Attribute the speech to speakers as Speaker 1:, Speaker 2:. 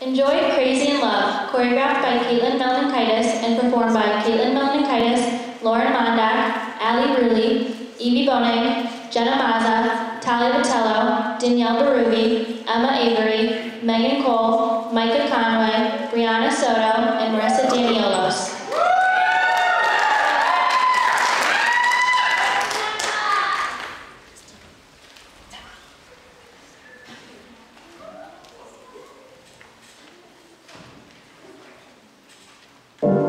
Speaker 1: Enjoy Crazy in Love, choreographed by Kaitlyn Melinkaitis and performed by Kaitlyn Melinkaitis, Lauren Mondak, Ali Rulli, Evie Boning, Jenna Mazza, Talia Vitello, Danielle Barubi, Emma Avery, Megan Cole, Micah Conway, Brianna Soto, and Marissa Daniolos.
Speaker 2: Thank